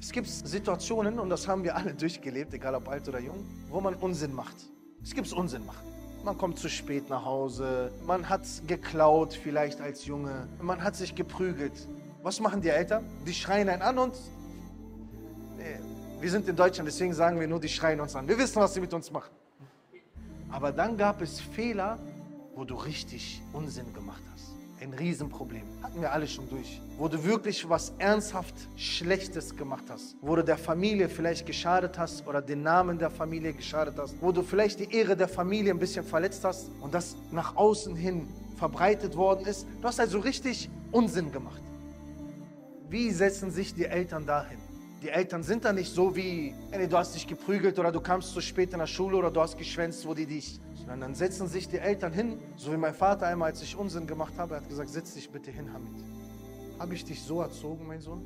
Es gibt Situationen, und das haben wir alle durchgelebt, egal ob alt oder jung, wo man Unsinn macht. Es gibt Unsinn machen. Man kommt zu spät nach Hause, man hat geklaut vielleicht als Junge, man hat sich geprügelt. Was machen die Eltern? Die schreien einen an und... Wir sind in Deutschland, deswegen sagen wir nur, die schreien uns an. Wir wissen, was sie mit uns machen. Aber dann gab es Fehler, wo du richtig Unsinn gemacht hast. Ein Riesenproblem. Hatten wir alle schon durch. Wo du wirklich was ernsthaft Schlechtes gemacht hast. Wo du der Familie vielleicht geschadet hast oder den Namen der Familie geschadet hast. Wo du vielleicht die Ehre der Familie ein bisschen verletzt hast und das nach außen hin verbreitet worden ist. Du hast also richtig Unsinn gemacht. Wie setzen sich die Eltern dahin? Die Eltern sind da nicht so wie, du hast dich geprügelt oder du kamst zu spät in der Schule oder du hast geschwänzt, wo die dich... Sondern dann setzen sich die Eltern hin, so wie mein Vater einmal, als ich Unsinn gemacht habe, er hat gesagt, setz dich bitte hin, Hamid. Habe ich dich so erzogen, mein Sohn?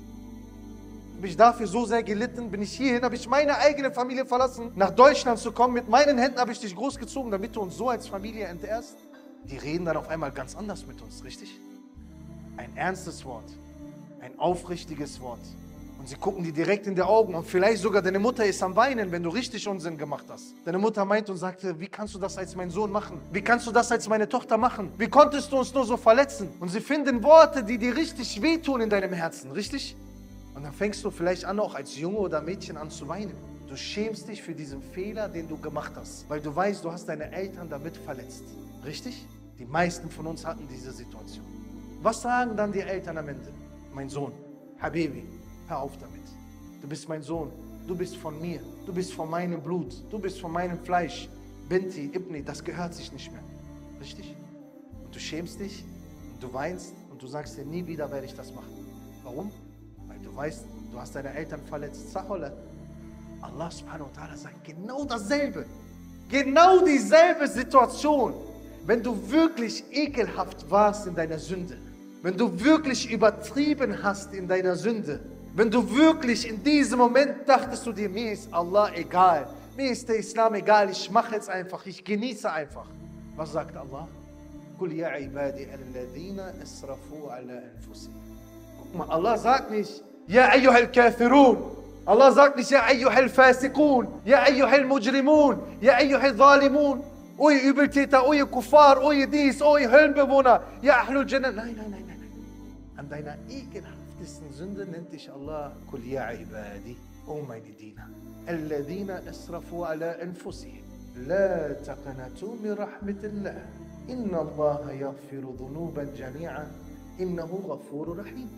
Habe ich dafür so sehr gelitten? Bin ich hierhin? Habe ich meine eigene Familie verlassen, nach Deutschland zu kommen? Mit meinen Händen habe ich dich großgezogen, damit du uns so als Familie entehrst? Die reden dann auf einmal ganz anders mit uns, richtig? Ein ernstes Wort, ein aufrichtiges Wort. Und sie gucken dir direkt in die Augen und vielleicht sogar deine Mutter ist am Weinen, wenn du richtig Unsinn gemacht hast. Deine Mutter meint und sagte, wie kannst du das als mein Sohn machen? Wie kannst du das als meine Tochter machen? Wie konntest du uns nur so verletzen? Und sie finden Worte, die dir richtig wehtun in deinem Herzen, richtig? Und dann fängst du vielleicht an, auch als Junge oder Mädchen an zu weinen. Du schämst dich für diesen Fehler, den du gemacht hast, weil du weißt, du hast deine Eltern damit verletzt, richtig? Die meisten von uns hatten diese Situation. Was sagen dann die Eltern am Ende? Mein Sohn, Habibi, hör auf damit. Du bist mein Sohn, du bist von mir, du bist von meinem Blut, du bist von meinem Fleisch. Binti, Ibni, das gehört sich nicht mehr. Richtig? Und du schämst dich, und du weinst und du sagst dir, nie wieder werde ich das machen. Warum? Weil du weißt, du hast deine Eltern verletzt. Sahola. Allah subhanahu wa ta'ala sagt genau dasselbe. Genau dieselbe Situation. Wenn du wirklich ekelhaft warst in deiner Sünde, wenn du wirklich übertrieben hast in deiner Sünde, wenn du wirklich in diesem Moment dachtest du dir, mir ist Allah egal, mir ist der Islam egal, ich mache jetzt einfach, ich genieße einfach. Was sagt Allah? Qul ya ibadi alladhina asrafu ala anfusihim. Guck mal, Allah sagt nicht, ya ayyuhal kafirun. Allah sagt nicht, ya ayyuhal fasiqun, ya ayyuhal mujrimun, ya ayyuhal zalimun. O ihr Übeltäter, o ihr Kuffar, o ihr dies, o ihr Höllenbewohner, ya ahlul Jannah. Nein, nein, nein, nein. An deiner ekelhaftesten Sünde nennt dich Allah, Qul ya ibadi, o meine Diener, alladhina asrafu ala anfusihim, la taqnatu min rahmatillah, inna Allah yaghfiru dhunuban jami'an, innahu ghafurur rahim.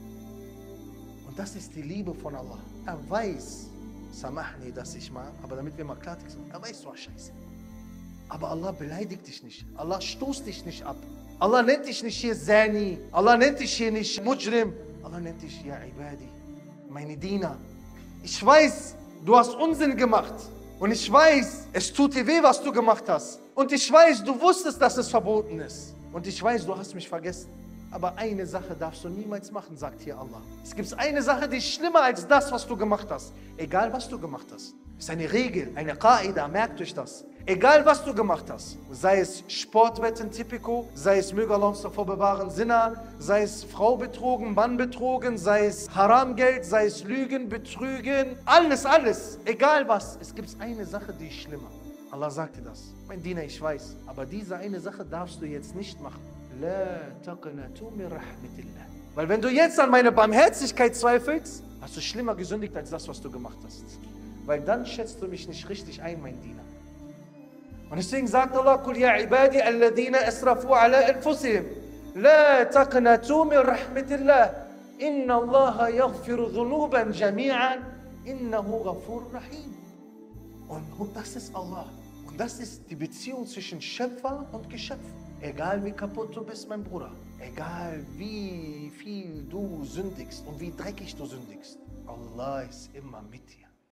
Und das ist die Liebe von Allah. Er weiß, samahni, dass ich mal, aber damit wir mal klartext sind, er weiß, du hast Scheiße. Aber Allah beleidigt dich nicht. Allah stoßt dich nicht ab. Allah nennt dich nicht hier Zani. Allah nennt dich hier nicht Mujrim. Allah nennt dich, ja Ibadi, meine Diener. Ich weiß, du hast Unsinn gemacht. Und ich weiß, es tut dir weh, was du gemacht hast. Und ich weiß, du wusstest, dass es verboten ist. Und ich weiß, du hast mich vergessen. Aber eine Sache darfst du niemals machen, sagt hier Allah. Es gibt eine Sache, die ist schlimmer als das, was du gemacht hast. Egal, was du gemacht hast. Das ist eine Regel, eine Qaida, merkt euch das. Egal, was du gemacht hast, sei es Sportwetten, Typico, sei es, möge Allah uns davor bewahren, Sinna, sei es Frau betrogen, Mann betrogen, sei es Haramgeld, sei es Lügen, Betrügen, alles, alles, egal was. Es gibt eine Sache, die ist schlimmer. Allah sagte das. Mein Diener, ich weiß, aber diese eine Sache darfst du jetzt nicht machen. La taqnatu min rahmatillah. Weil wenn du jetzt an meine Barmherzigkeit zweifelst, hast du schlimmer gesündigt als das, was du gemacht hast. Weil dann schätzt du mich nicht richtig ein, mein Diener. Und deswegen sagt Allah, Qul ya ibadi alladhina asrafu ala anfusihim, la taqnatu min rahmatillah, inna Allah yaghfiru dhunuban jami'an, innahu ghafurur rahim. Und das ist Allah. Und das ist die Beziehung zwischen Schöpfer und Geschöpf. Egal wie kaputt du bist, mein Bruder, egal wie viel du sündigst und wie dreckig du sündigst, Allah ist immer mit dir.